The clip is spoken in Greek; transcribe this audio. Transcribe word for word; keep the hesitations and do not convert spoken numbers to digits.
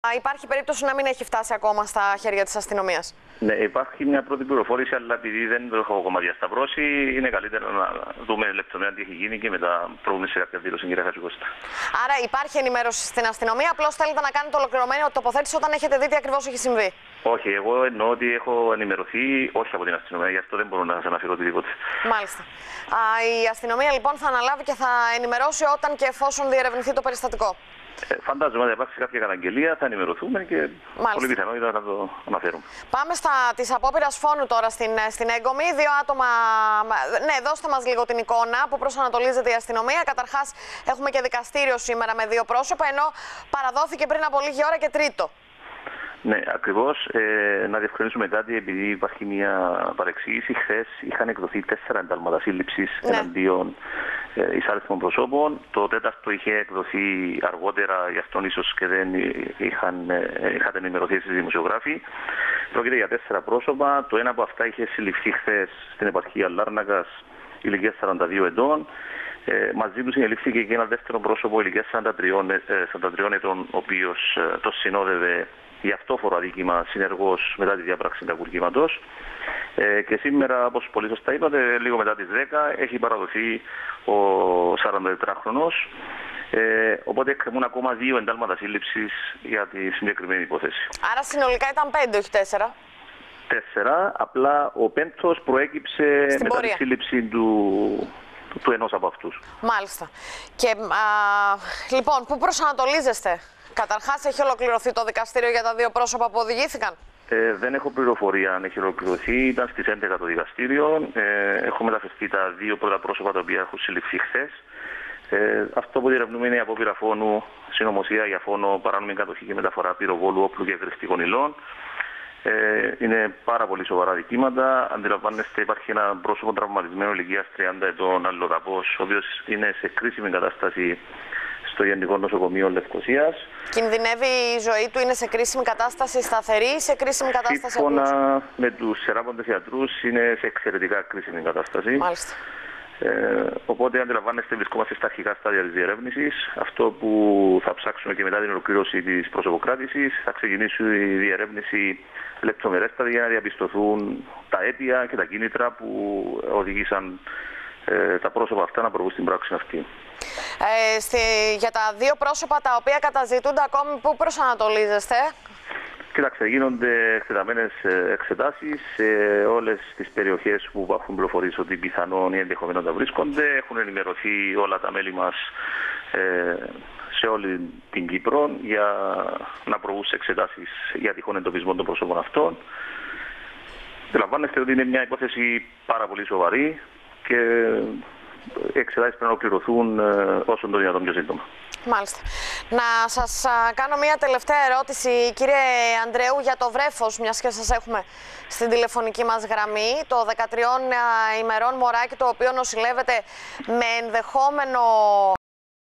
Υπάρχει περίπτωση να μην έχει φτάσει ακόμα στα χέρια της αστυνομίας? Ναι, υπάρχει μια πρώτη πληροφόρηση, αλλά επειδή δεν το έχω ακόμα διασταυρώσει, είναι καλύτερα να δούμε λεπτομέρεια τι έχει γίνει και μετά προβούμε σε κάποια δήλωση, κύριε Χατζικώστα. Άρα υπάρχει ενημέρωση στην αστυνομία, απλώς θέλετε να κάνετε ολοκληρωμένη τοποθέτηση όταν έχετε δει τι ακριβώς έχει συμβεί? Όχι, εγώ εννοώ ότι έχω ενημερωθεί, όχι από την αστυνομία, γι' αυτό δεν μπορώ να σας αναφέρω οτιδήποτε. Μάλιστα. Α, η αστυνομία λοιπόν θα αναλάβει και θα ενημερώσει όταν και εφόσον διερευνηθεί το περιστατικό. Ε, φαντάζομαι ότι υπάρξει κάποια καταγγελία, θα ενημερωθούμε και Μάλιστα. πολύ πιθανότητα να το αναφέρουμε. Πάμε στα της απόπειρας φόνου τώρα στην, στην Έγκομη. Δύο άτομα. Ναι, δώστε μας λίγο την εικόνα που προσανατολίζεται η αστυνομία. Καταρχάς, έχουμε και δικαστήριο σήμερα με δύο πρόσωπα, ενώ παραδόθηκε πριν από λίγη ώρα και τρίτο. Ναι, ακριβώς. Ε, να διευκρινίσουμε κάτι, επειδή υπάρχει μια παρεξήγηση. Χθες είχαν εκδοθεί τέσσερα εντάλματα σύλληψης ναι. εναντίον ε, εισάριθμων προσώπων. Το τέταρτο είχε εκδοθεί αργότερα, γι' αυτόν ίσως και δεν είχαν, ε, είχατε ενημερωθεί στις δημοσιογράφοι. Πρόκειται για τέσσερα πρόσωπα. Το ένα από αυτά είχε συλληφθεί χθες στην επαρχία Λάρνακας, ηλικίας σαράντα δύο ετών. Ε, μαζί του συνελήφθηκε και ένα δεύτερο πρόσωπο ηλικίας σαράντα τριών ετών, ο οποίος ε, το συνόδευε για αυτόφορο αδίκημα συνεργός μετά τη διάπραξη κακουργήματος. Ε, και σήμερα, όπως πολύ σωστά είπατε, λίγο μετά τις δέκα έχει παραδοθεί ο σαραντατετράχρονος. Ε, οπότε εκκρεμούν ακόμα δύο εντάλματα σύλληψης για τη συγκεκριμένη υπόθεση. Άρα συνολικά ήταν πέντε, όχι τέσσερα. Τέσσερα, απλά ο πέμπτος προέκυψε στην μετά πορεία. Τη σύλληψη του, του, του ενός από αυτούς. Μάλιστα. Και α, λοιπόν, πού προσανατολίζεστε? Καταρχάς, έχει ολοκληρωθεί το δικαστήριο για τα δύο πρόσωπα που οδηγήθηκαν? Ε, δεν έχω πληροφορία αν έχει ολοκληρωθεί. Ήταν στις έντεκα το δικαστήριο. Ε, έχω μεταφερθεί τα δύο πρώτα πρόσωπα τα οποία έχουν συλληφθεί χθες. Ε, αυτό που διερευνούμε είναι η απόπειρα φόνου, συνωμοσία για φόνο, παράνομη κατοχή και μεταφορά πυροβόλου, όπλου και κρυστικών υλών. Ε, είναι πάρα πολύ σοβαρά δικήματα. Αντιλαμβάνεστε, υπάρχει ένα πρόσωπο τραυματισμένο ηλικίας τριάντα ετών, αλλοδαπός, ο οποίος είναι σε κρίσιμη κατάσταση στο Γενικό Νοσοκομείο Λευκωσίας. Κινδυνεύει η ζωή του, είναι σε κρίσιμη κατάσταση σταθερή ή σε κρίσιμη κατάσταση Σύμφωνα απλούς? με τους θεράποντες ιατρούς είναι σε εξαιρετικά κρίσιμη κατάσταση. Μάλιστα. Ε, οπότε αντιλαμβάνεστε, βρισκόμαστε στα αρχικά στάδια της διερεύνησης. Αυτό που θα ψάξουμε και μετά την ολοκλήρωση της προσωποκράτησης, θα ξεκινήσει η διερεύνηση λεπτομερέστατα για να διαπιστωθούν τα αίτια και τα κίνητρα που οδηγήσαν ε, τα πρόσωπα αυτά να προβούν στην πράξη αυτή. Ε, στη, για τα δύο πρόσωπα τα οποία καταζητούνται ακόμη, πού προσανατολίζεστε? Κοιτάξτε, γίνονται εκτεταμένες εξετάσεις σε όλες τις περιοχές που έχουν πληροφορήσει ότι πιθανόν ή ενδεχομένως να βρίσκονται. Έχουν ενημερωθεί όλα τα μέλη μας ε, σε όλη την Κύπρο για να προβούν σε εξετάσεις για τυχόν εντοπισμό των προσώπων αυτών. Αντιλαμβάνεστε ότι είναι μια υπόθεση πάρα πολύ σοβαρή και οι εξετάσεις πρέπει να ολοκληρωθούν όσο το δυνατόν πιο σύντομα. Μάλιστα. Να σας α, κάνω μια τελευταία ερώτηση, κύριε Ανδρέου, για το βρέφος, μιας και σας έχουμε στην τηλεφωνική μας γραμμή. Το δεκατριών ημερών μωράκι, το οποίο νοσηλεύεται με ενδεχόμενο